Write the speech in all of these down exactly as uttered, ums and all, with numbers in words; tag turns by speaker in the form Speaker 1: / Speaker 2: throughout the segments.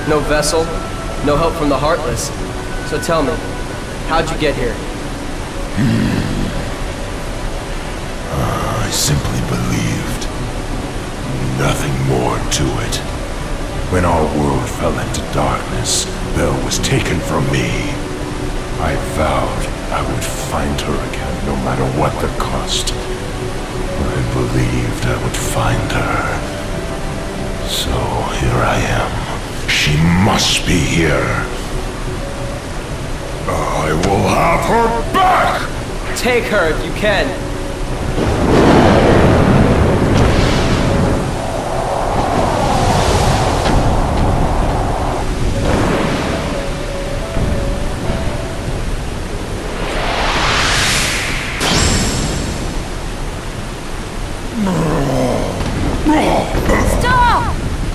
Speaker 1: No vessel, no help from the Heartless. So tell me, how'd you get here?
Speaker 2: I simply believed. Nothing more to it. When our world fell into darkness, Belle was taken from me. I vowed I would find her again, no matter what the cost. I believed I would find her. So here I am. She must be here. I will have her back!
Speaker 1: Take her if you can.
Speaker 3: Stop!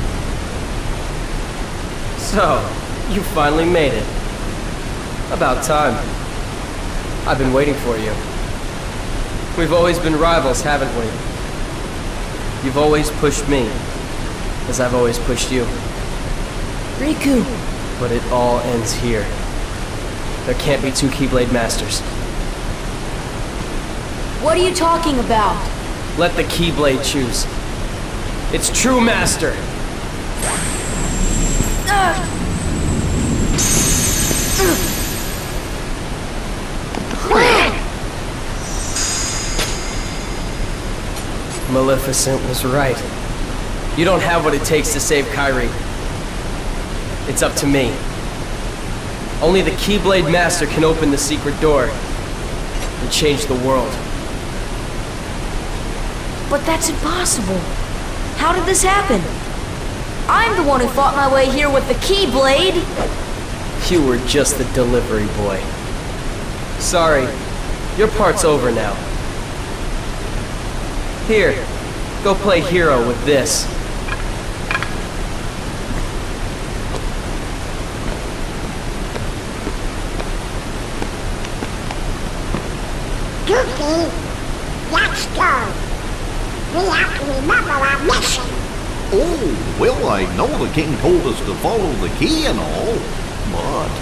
Speaker 1: So, you finally made it. About time. I've been waiting for you. We've always been rivals, haven't we? You've always pushed me, as I've always pushed you.
Speaker 3: Riku!
Speaker 1: But it all ends here. There can't be two Keyblade Masters.
Speaker 3: What are you talking about?
Speaker 1: Let the Keyblade choose. Its true master.
Speaker 3: Uh.
Speaker 1: Maleficent was right. You don't have what it takes to save Kairi. It's up to me. Only the Keyblade Master can open the secret door and change the world.
Speaker 3: But that's impossible. How did this happen? I'm the one who fought my way here with the Keyblade!
Speaker 1: You were just the delivery boy. Sorry, your part's over now. Here, go play hero with this.
Speaker 4: Goofy, let's go. We have to remember our mission.
Speaker 5: Oh, well, I know the king told us to follow the key and all, but...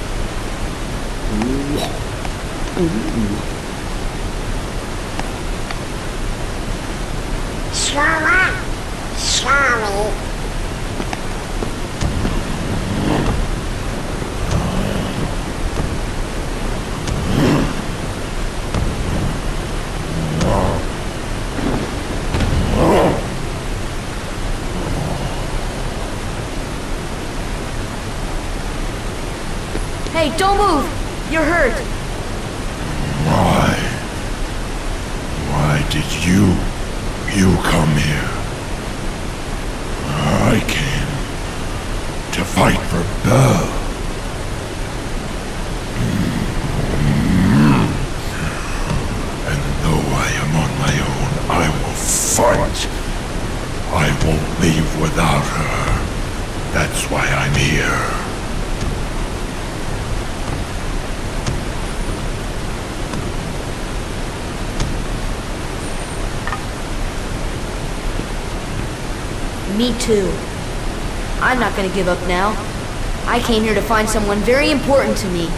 Speaker 5: Ooh. Ooh.
Speaker 4: Slower. Sorry.
Speaker 3: Hey, don't move! You're hurt!
Speaker 2: Why? Why did you... you come here? I came to fight for Belle. And though I am on my own, I will fight. I won't leave without her. That's why I'm here.
Speaker 3: Me too. I'm not gonna give up now. I came here to find someone very important to me.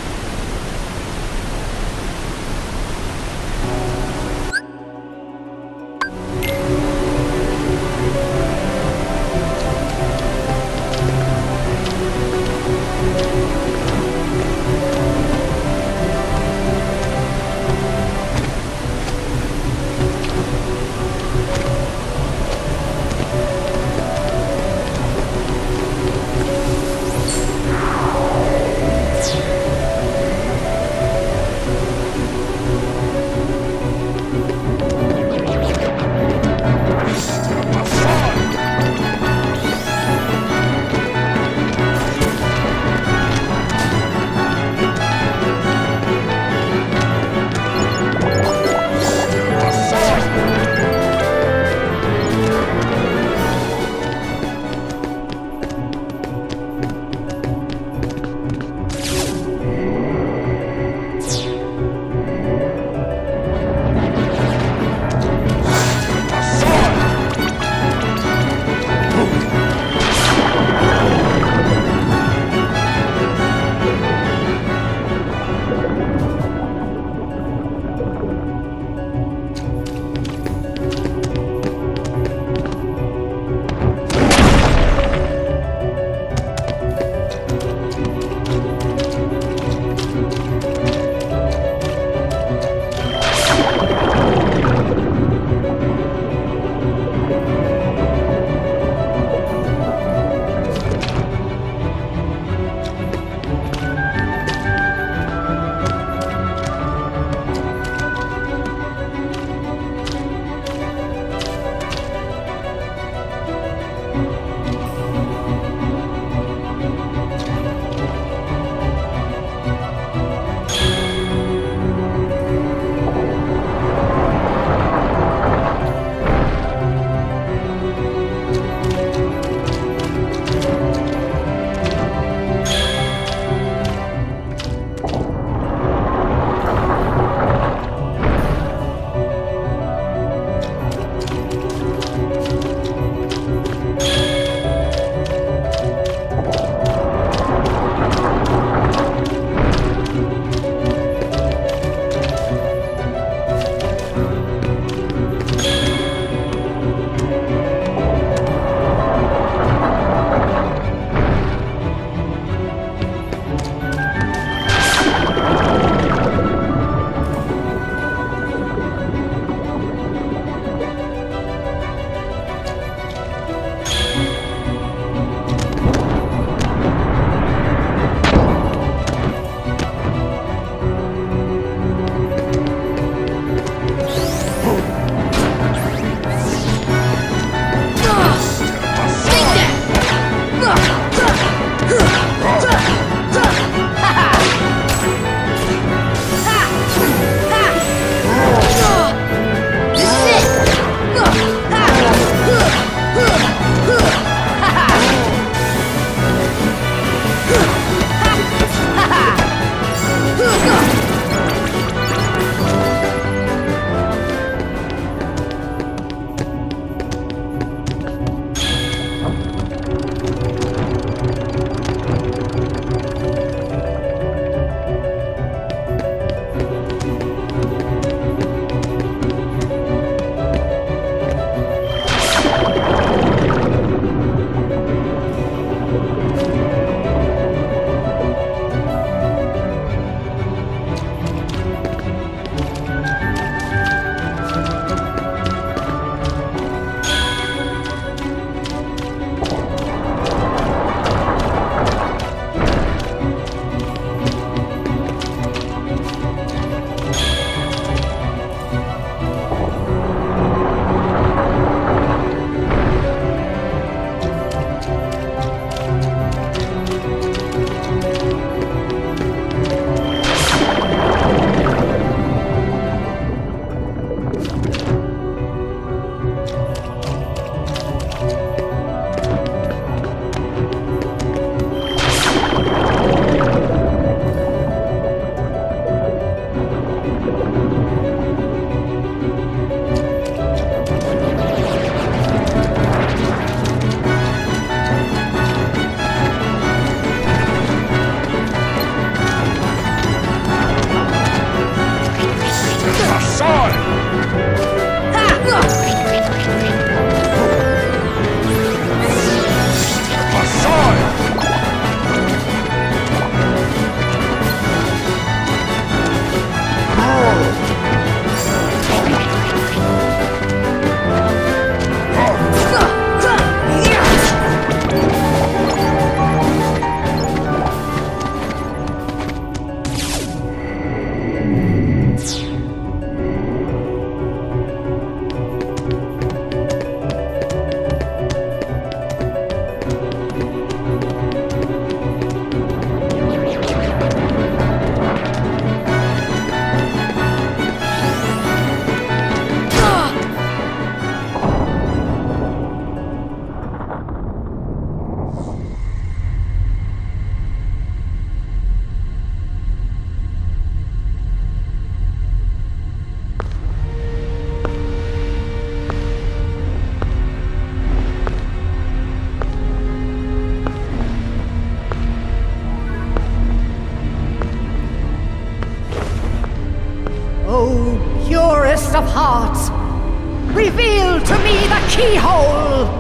Speaker 6: purest of hearts, reveal to me the keyhole!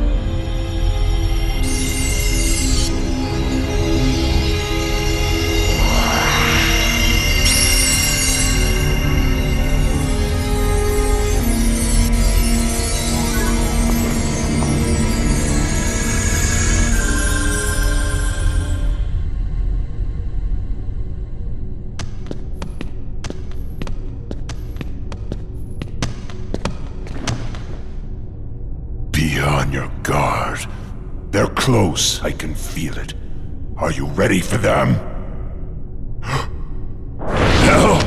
Speaker 2: Be on your guard. They're close, I can feel it. Are you ready for them? Hell!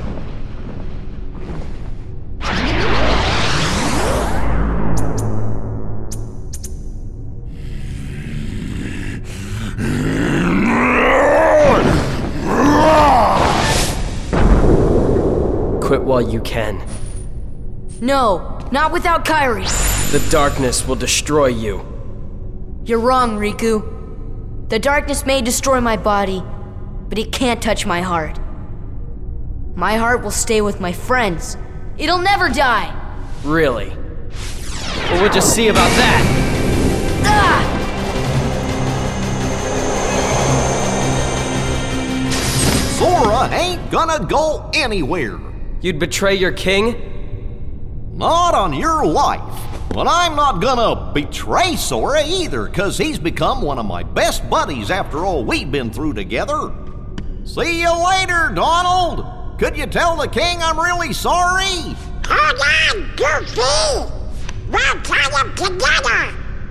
Speaker 1: Quit while you can.
Speaker 3: No, not without Kairi.
Speaker 1: The darkness will destroy you.
Speaker 3: You're wrong, Riku. The darkness may destroy my body, but it can't touch my heart. My heart will stay with my friends. It'll never die!
Speaker 1: Really? Well, we'll just see about that!
Speaker 3: Ah!
Speaker 5: Sora ain't gonna go anywhere.
Speaker 1: You'd betray your king?
Speaker 5: Not on your life. But I'm not gonna betray Sora either, cause he's become one of my best buddies after all we've been through together. See you later, Donald! Could you tell the king I'm really sorry?
Speaker 4: Hold on, Goofy! We'll tie them together!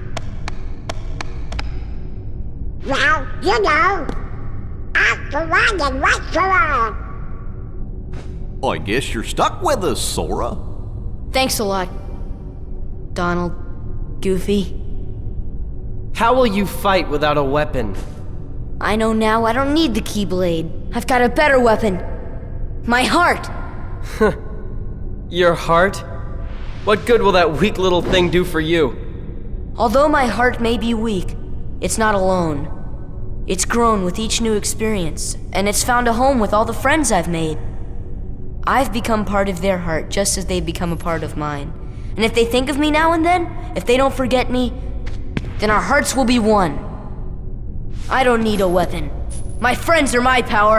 Speaker 4: Well, you know, out for one and right for all.
Speaker 5: I guess you're stuck with us, Sora.
Speaker 3: Thanks a lot, Donald, Goofy.
Speaker 1: How will you fight without a weapon?
Speaker 3: I know now I don't need the Keyblade. I've got a better weapon. My heart!
Speaker 1: Your heart? What good will that weak little thing do for you?
Speaker 3: Although my heart may be weak, it's not alone. It's grown with each new experience, and it's found a home with all the friends I've made. I've become part of their heart just as they've become a part of mine. And if they think of me now and then, if they don't forget me, then our hearts will be one. I don't need a weapon. My friends are my power.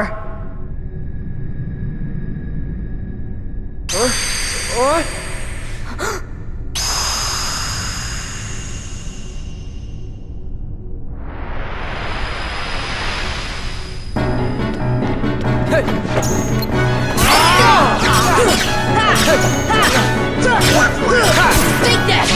Speaker 3: Huh? Huh? Take that!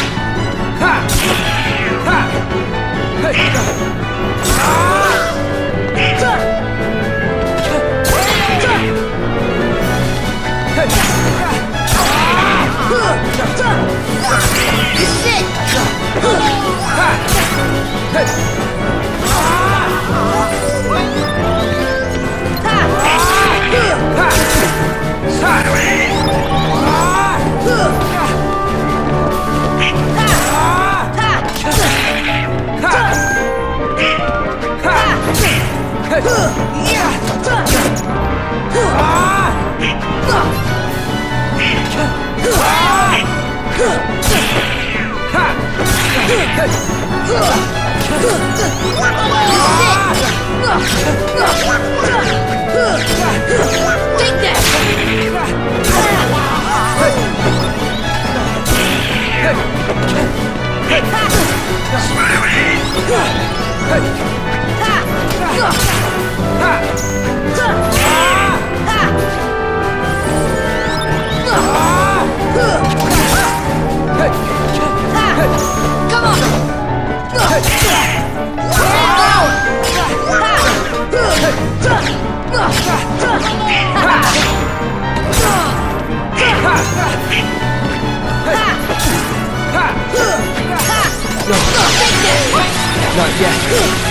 Speaker 1: Not yet.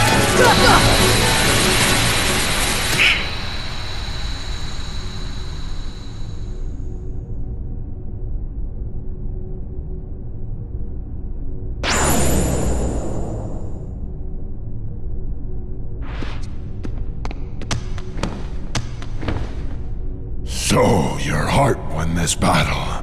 Speaker 2: So, your heart won this battle.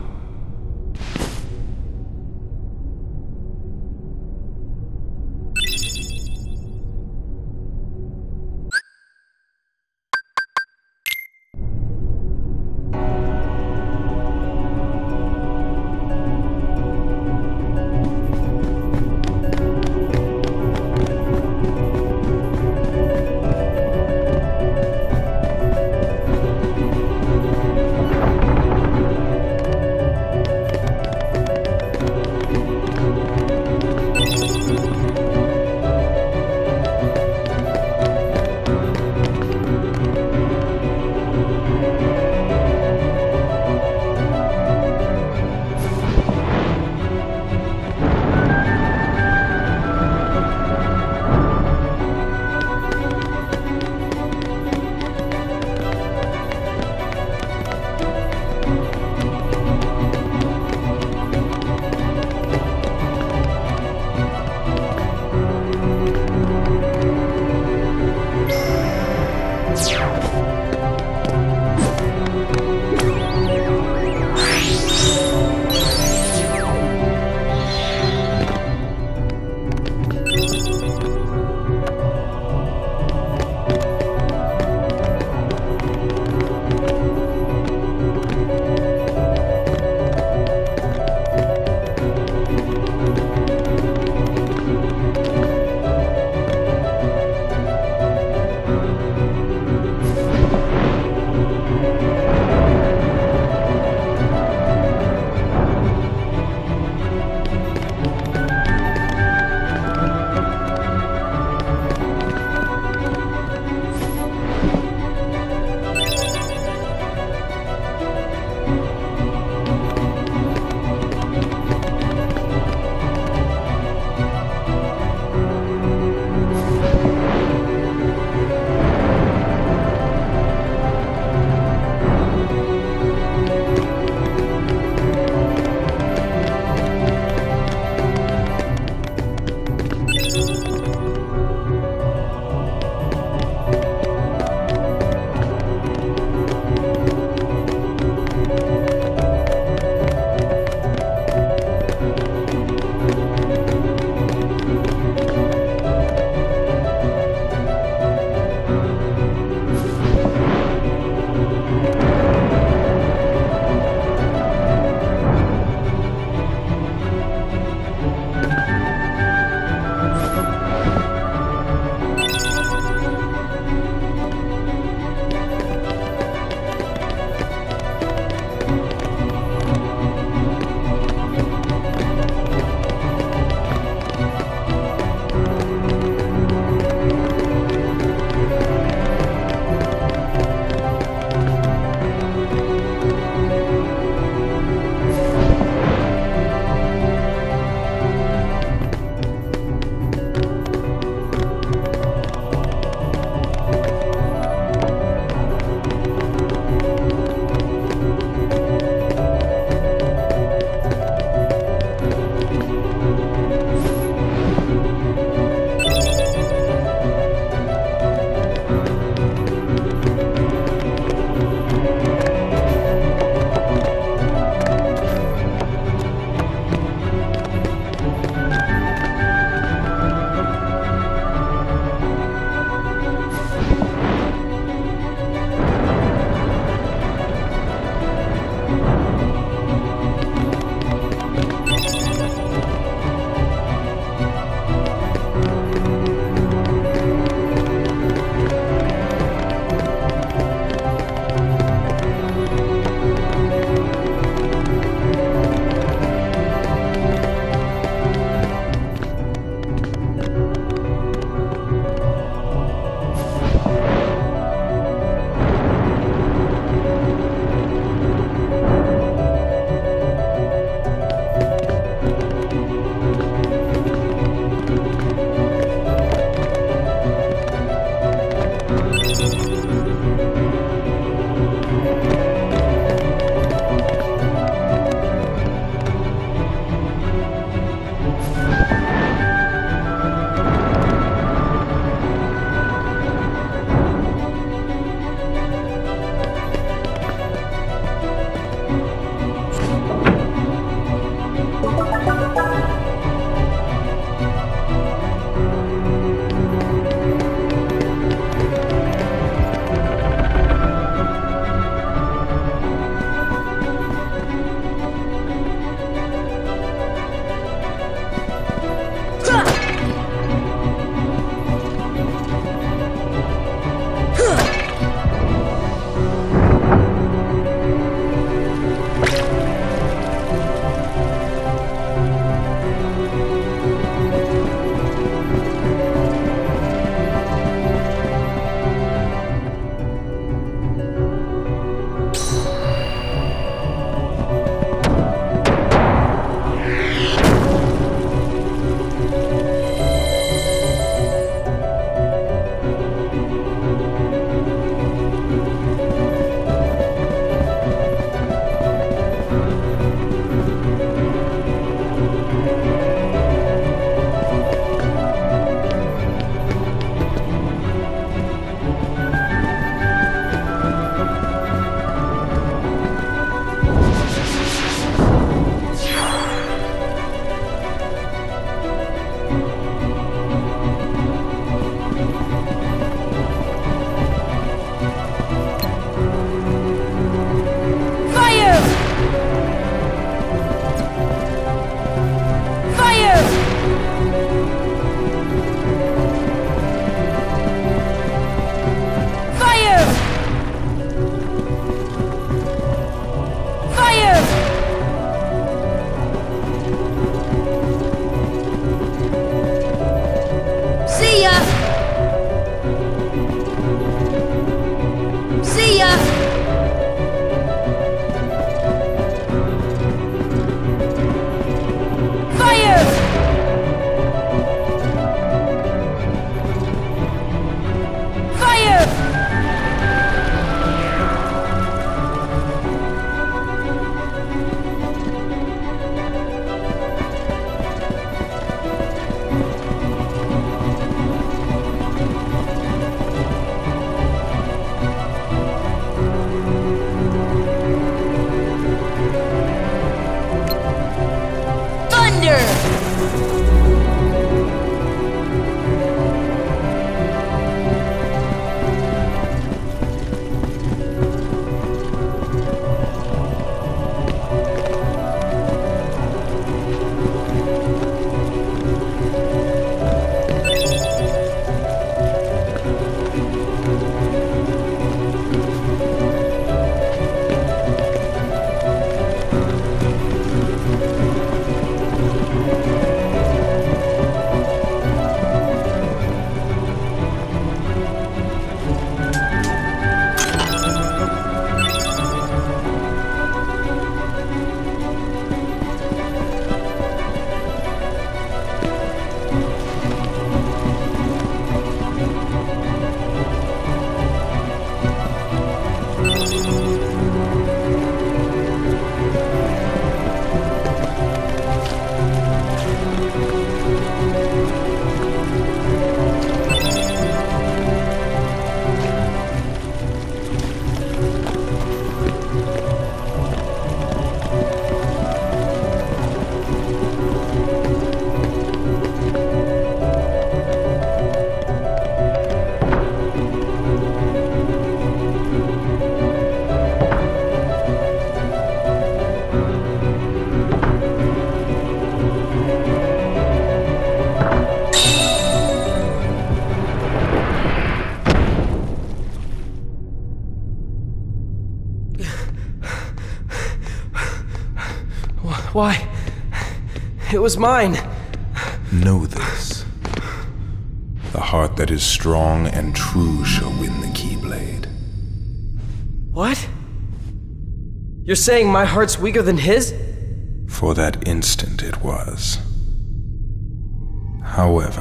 Speaker 1: Why? It was mine.
Speaker 2: Know this. The heart that is strong and true shall win the Keyblade.
Speaker 1: What? You're saying my heart's weaker than his?
Speaker 2: For that instant it was. However,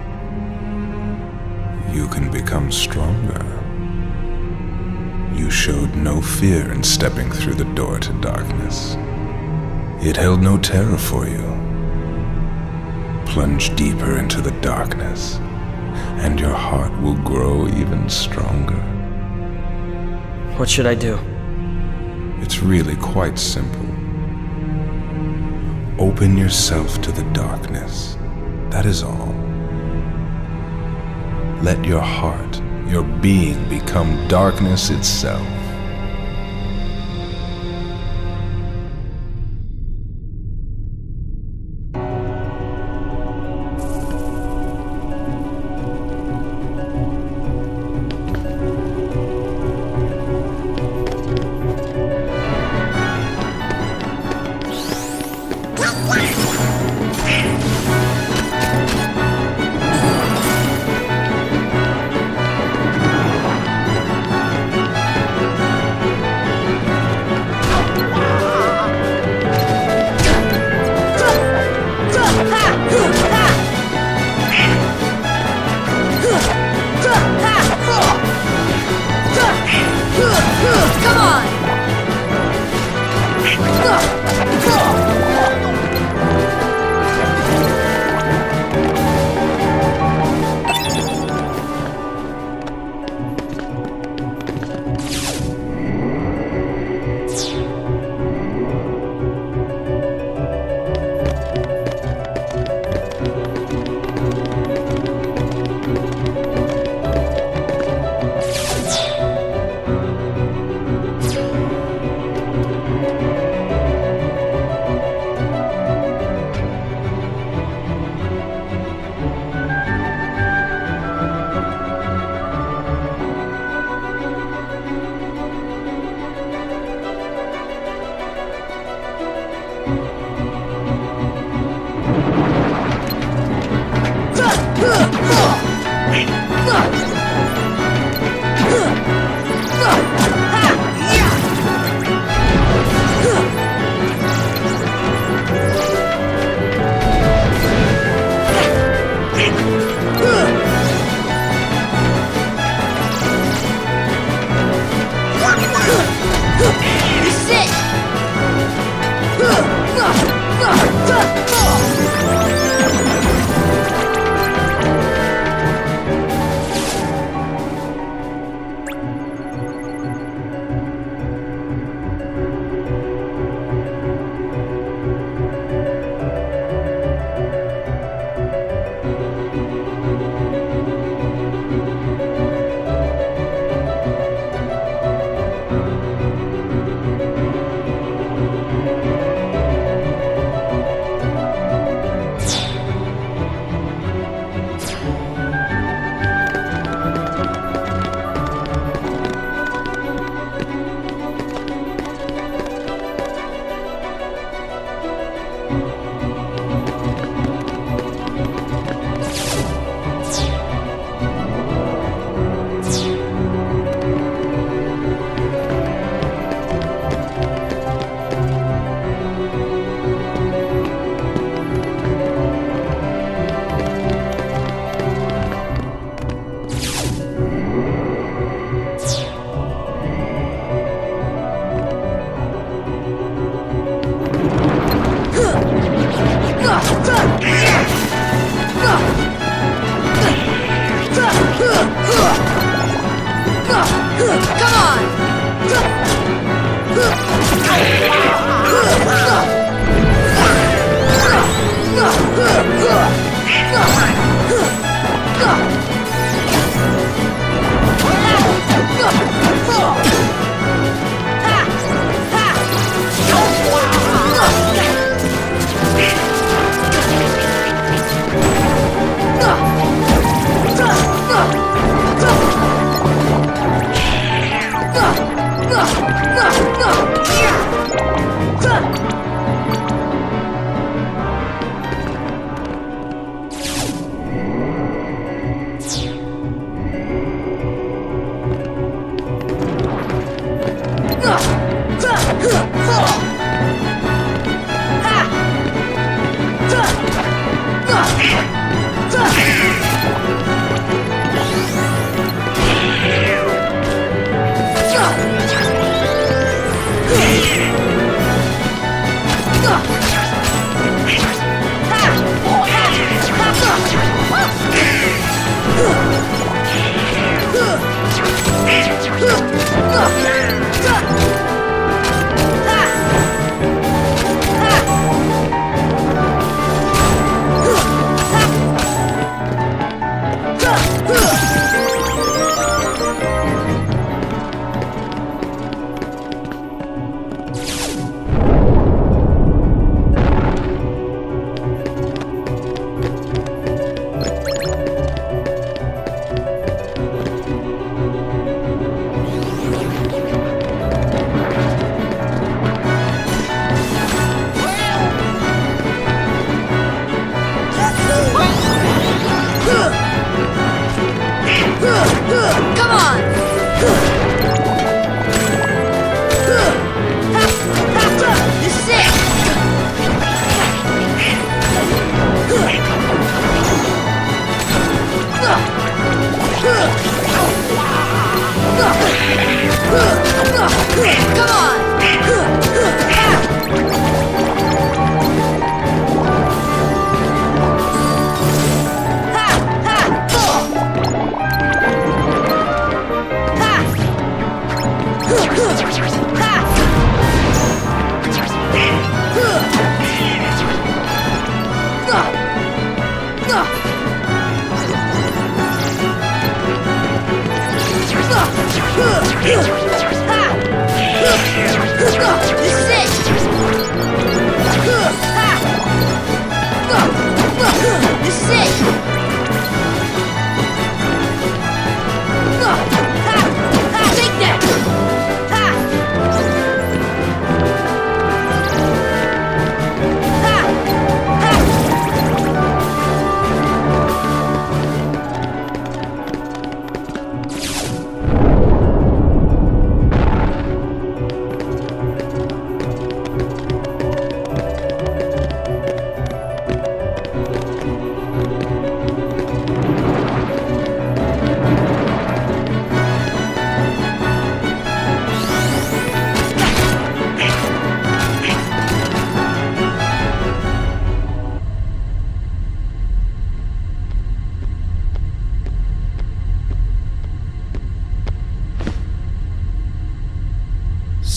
Speaker 2: you can become stronger. You showed no fear in stepping through the door to darkness. It held no terror for you. Plunge deeper into the darkness, and your heart will grow even stronger.
Speaker 1: What should I do?
Speaker 2: It's really quite simple. Open yourself to the darkness. That is all. Let your heart, your being, become darkness itself.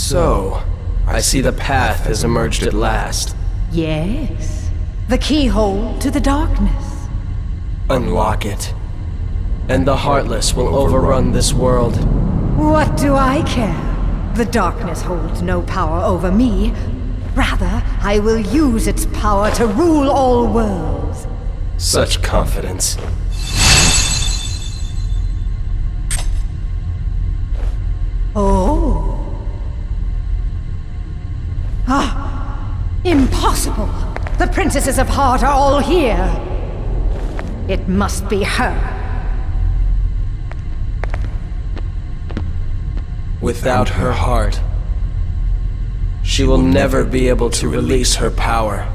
Speaker 1: So, I see the path has emerged at last.
Speaker 6: Yes. The keyhole to the darkness.
Speaker 1: Unlock it, and the Heartless will overrun this world.
Speaker 6: What do I care? The darkness holds no power over me. Rather, I will use its power to rule all worlds.
Speaker 1: Such confidence.
Speaker 6: Oh. Ah! Impossible! The princesses of Heart are all here. It must be her.
Speaker 1: Without her heart, she will never be able to release her power.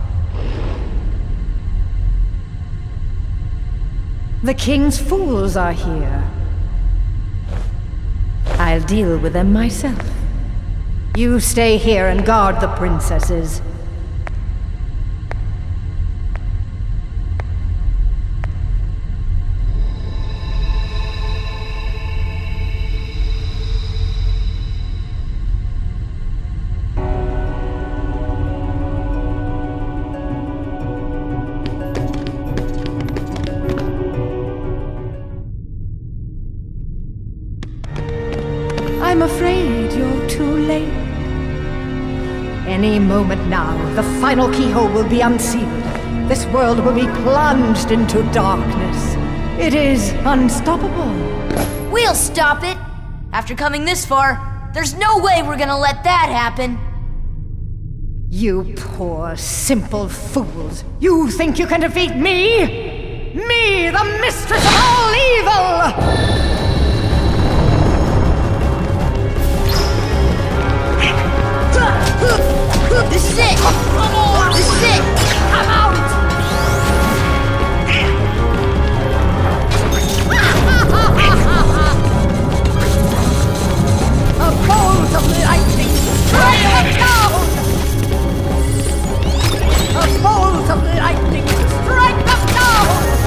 Speaker 6: The king's fools are here. I'll deal with them myself. You stay here and guard the princesses. I'm afraid you're too late. Any moment now, the final keyhole will be unsealed. This world will be plunged into darkness. It is unstoppable.
Speaker 3: We'll stop it! After coming this far, there's no way we're gonna let that happen.
Speaker 6: You poor, simple fools. You think you can defeat me? Me, the mistress of all evil!
Speaker 3: This is it! This is it!
Speaker 6: Come out! A bolt of lightning strike them down! A bolt of lightning strike them down!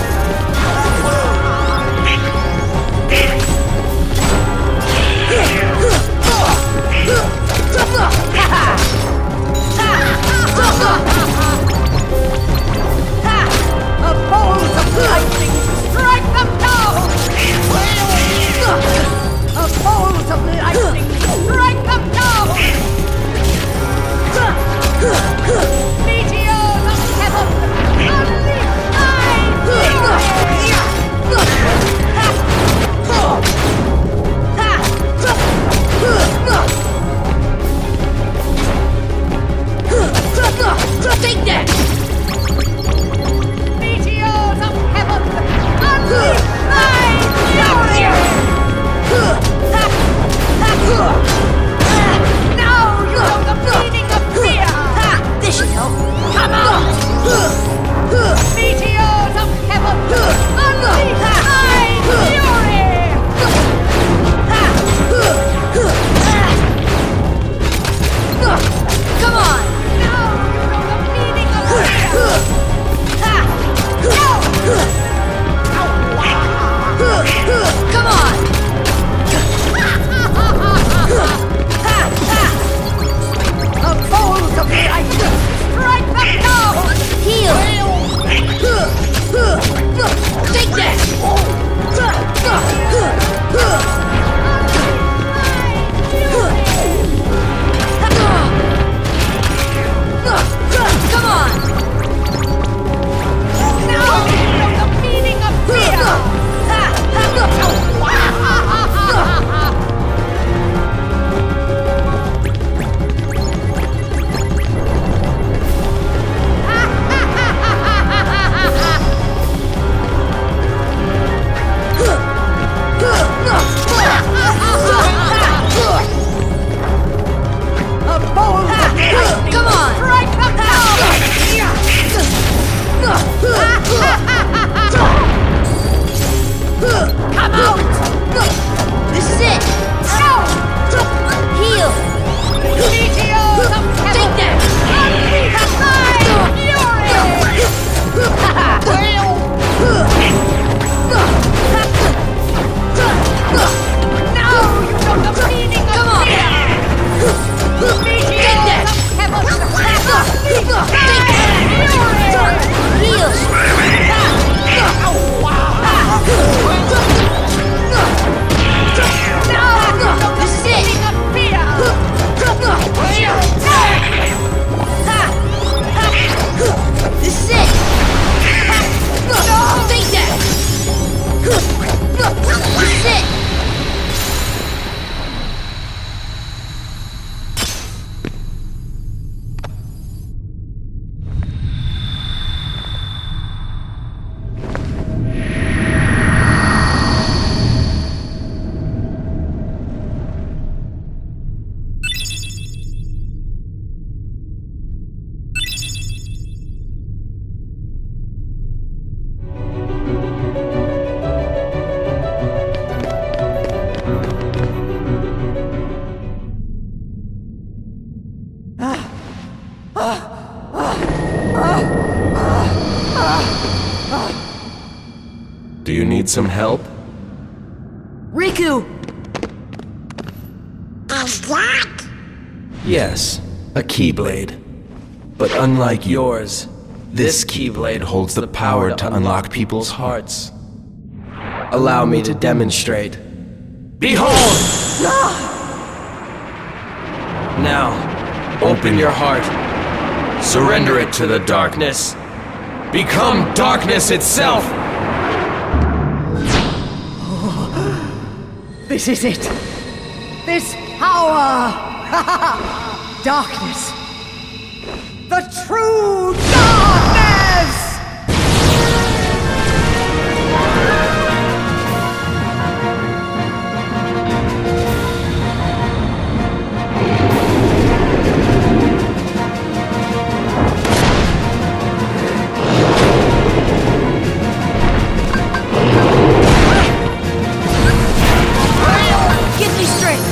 Speaker 6: A bolt of lightning strike them down! A bolt of lightning strike them down! Meteors of heaven, unleash my fury!
Speaker 3: Take that!
Speaker 6: Meteors of heaven, unleash my fury! Now you know the meaning of fear!
Speaker 3: This should help.
Speaker 6: Come out! Meteors of heaven, unleash my fury!
Speaker 3: Come on! Come on!
Speaker 6: A bolt of lightning! Strike them down!
Speaker 3: Heal! Take that! Come on!
Speaker 6: Now you know the meaning of fear! A bolt of lightning!
Speaker 3: Come on!
Speaker 6: Strike them down! Come out!
Speaker 3: This is it! Heal!
Speaker 6: Meteors of heaven!
Speaker 3: Take that!
Speaker 6: Unleash my fury! Now you know the meaning of
Speaker 3: Come on!
Speaker 6: fear!
Speaker 3: Sit!
Speaker 1: Do you need some help?
Speaker 3: Riku!
Speaker 4: Is that?
Speaker 1: Yes, a Keyblade. But unlike yours, this Keyblade holds the power to unlock people's hearts. Allow me to demonstrate. Behold! Now, open your heart. Surrender it to the darkness. Become darkness itself!
Speaker 6: This is it. This power. Darkness. The true darkness!
Speaker 3: Give me strength!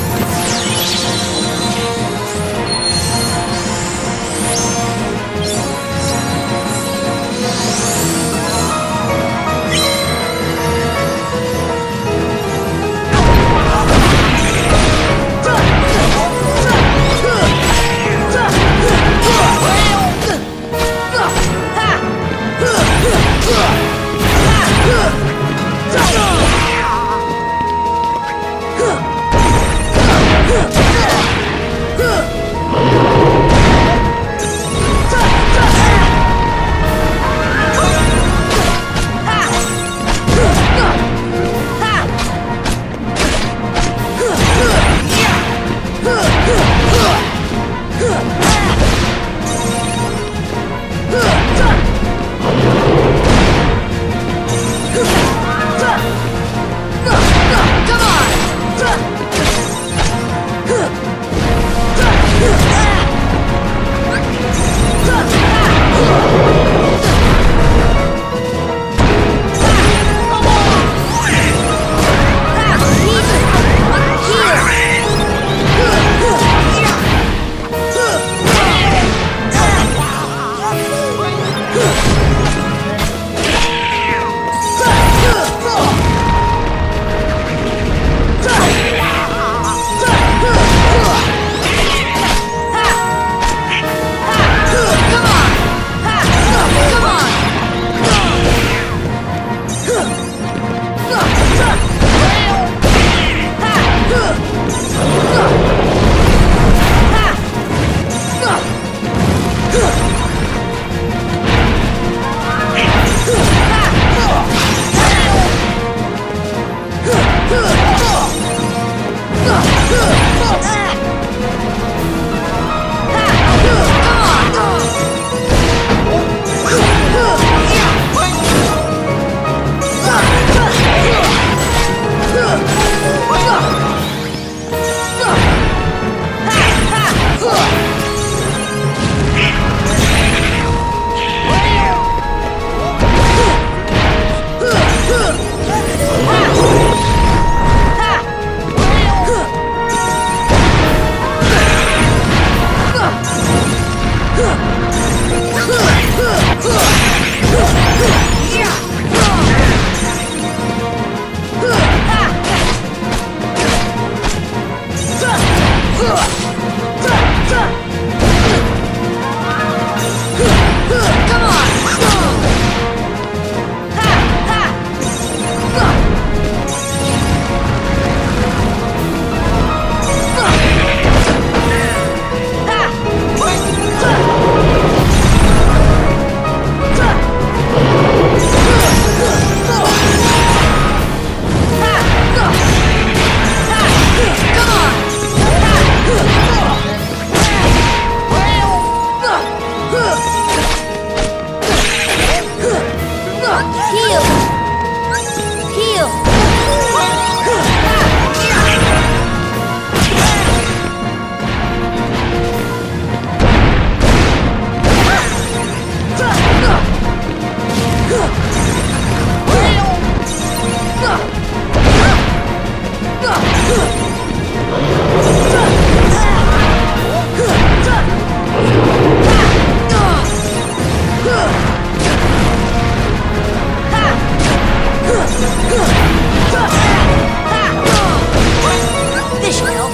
Speaker 3: This should help.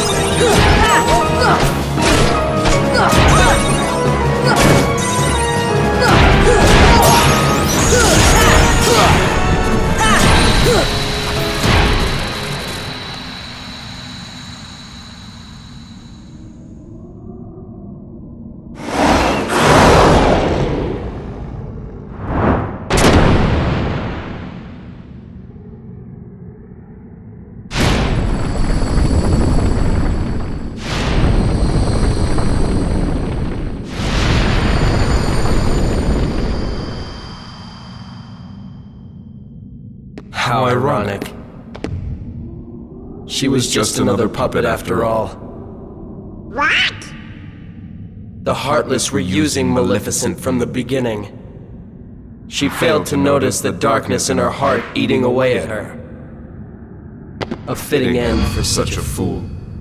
Speaker 1: How ironic. She was just another puppet after all.
Speaker 4: What?
Speaker 1: The Heartless were using Maleficent from the beginning. She failed to notice the darkness in her heart eating away at her. A fitting end for such a fool.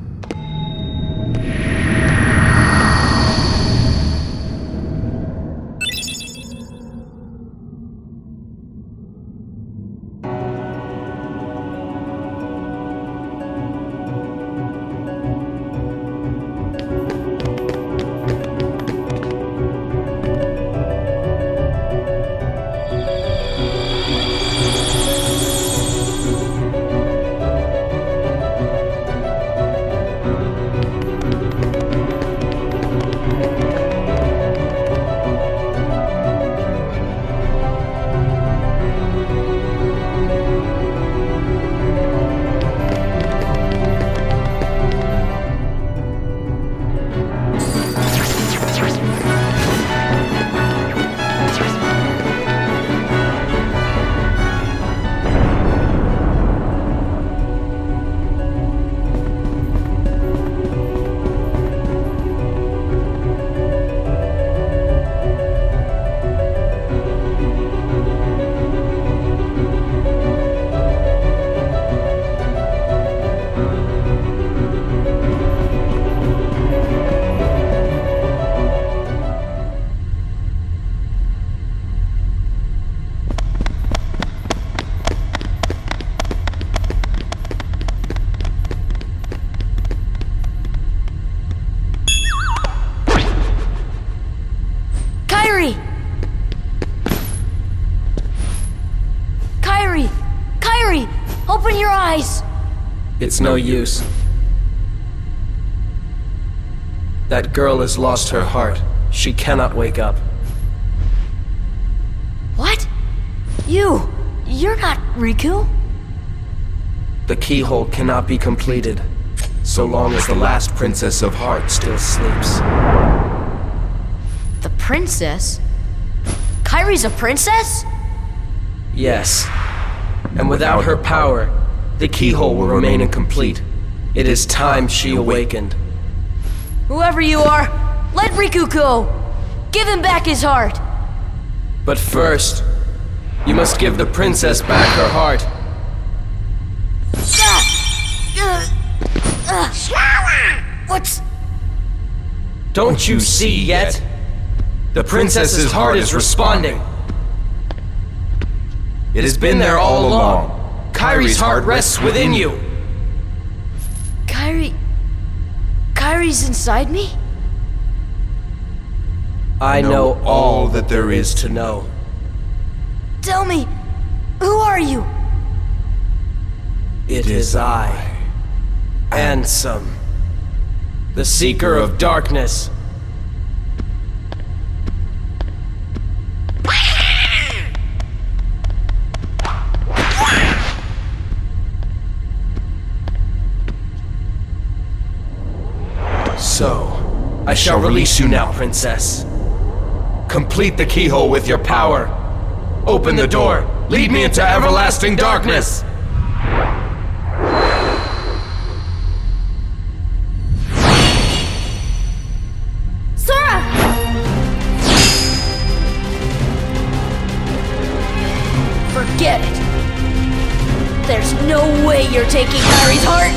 Speaker 3: Open your eyes!
Speaker 1: It's no use. That girl has lost her heart. She cannot wake up.
Speaker 3: What? You! You're not Riku?
Speaker 1: The keyhole cannot be completed, so long as the last Princess of Heart still sleeps.
Speaker 3: The princess? Kairi's a princess?
Speaker 1: Yes. And without her power, the keyhole will remain incomplete. It is time she awakened.
Speaker 3: Whoever you are, let Riku go! Give him back his heart!
Speaker 1: But first, you must give the princess back her heart.
Speaker 3: What's...
Speaker 1: Don't you see yet? The princess's heart is responding. It has been there all along. Kairi's heart rests within you.
Speaker 3: Kairi... Kairi's inside me?
Speaker 1: I know all that there is to know.
Speaker 3: Tell me, who are you?
Speaker 1: It is I, Ansem, the Seeker of Darkness. So, I shall release you now, Princess. Complete the keyhole with your power. Open the door. Lead me into everlasting darkness.
Speaker 3: Sora! Forget it. There's no No way you're taking Harry's heart!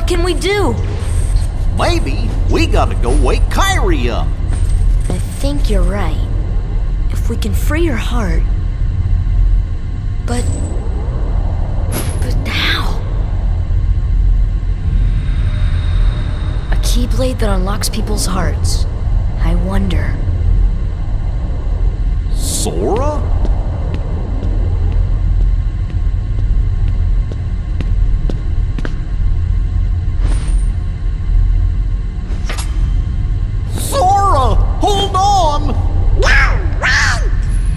Speaker 3: what can we do?
Speaker 5: Maybe we gotta go wake Kyrie up.
Speaker 3: I think you're right. If we can free her heart... But... But how? A keyblade that unlocks people's hearts. I wonder...
Speaker 5: Sora? Sora! Hold on!
Speaker 4: No, run!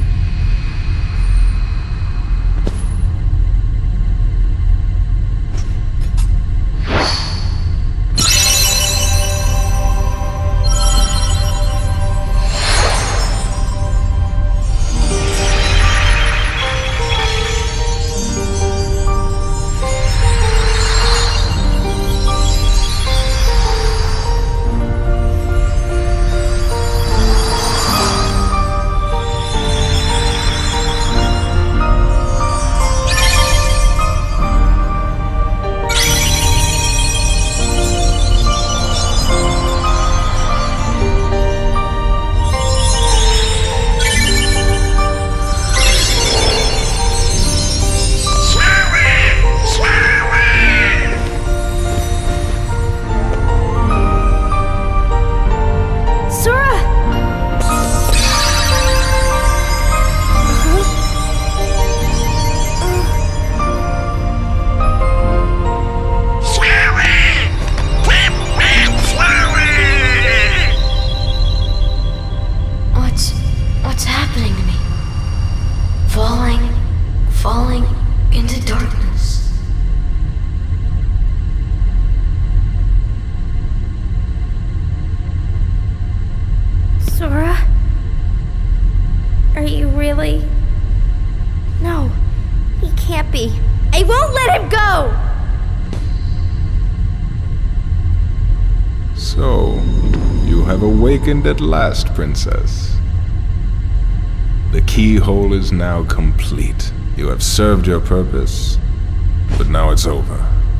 Speaker 7: Awakened at last, Princess. The keyhole is now complete. You have served your purpose, but now it's over.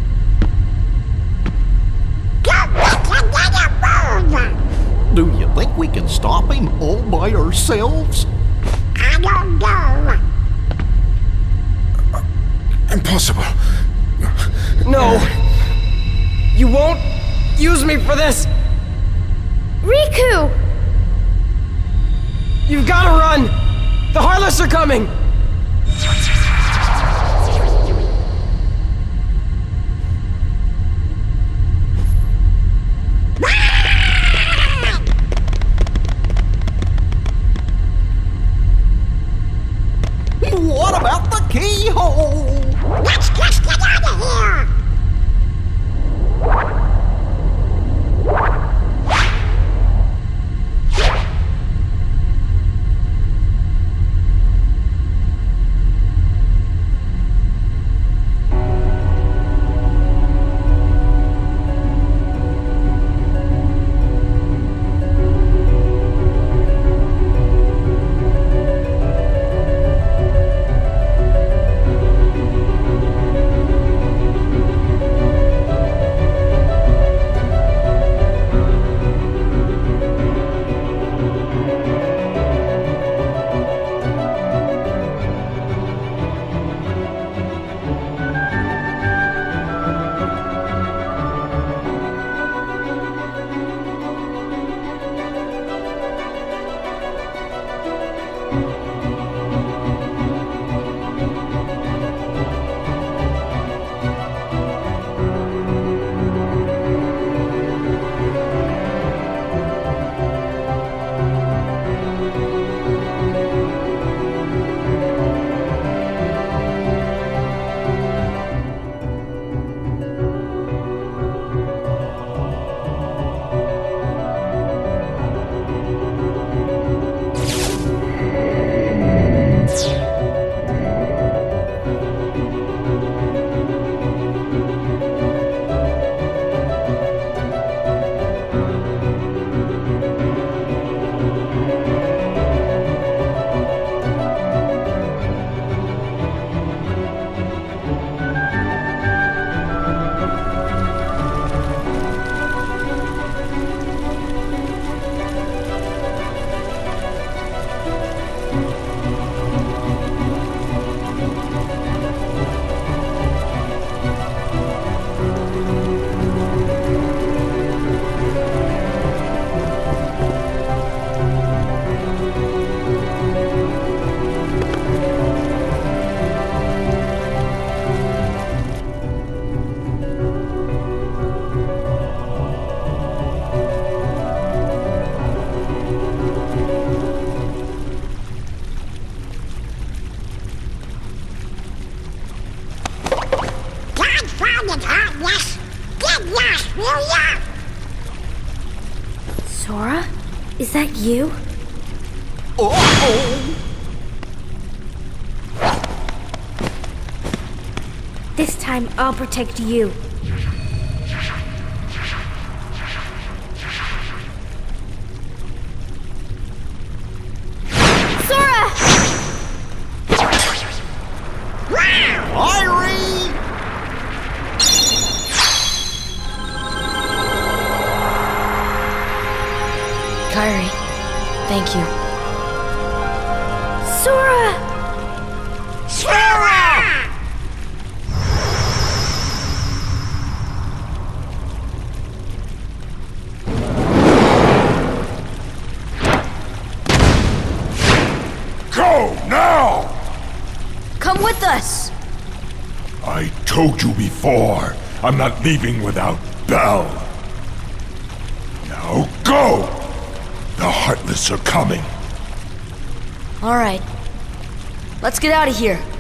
Speaker 5: Do you think we can stop him all by ourselves?
Speaker 4: I don't know.
Speaker 2: Uh, impossible.
Speaker 1: No! You won't use me for this!
Speaker 8: Riku!
Speaker 1: You've gotta run! The Heartless are coming!
Speaker 5: What about the keyhole?
Speaker 4: Let's just get out of here! ya!
Speaker 8: Sora? Is that you?
Speaker 5: Uh-oh!
Speaker 8: This time I'll protect you. Sora!
Speaker 5: Irie!
Speaker 3: Kyrie, thank you.
Speaker 8: Sora!
Speaker 4: Sora!
Speaker 2: Go now!
Speaker 3: Come with us!
Speaker 2: I told you before, I'm not leaving without Belle. Now go! The Heartless are coming.
Speaker 3: All right. Let's get out of here.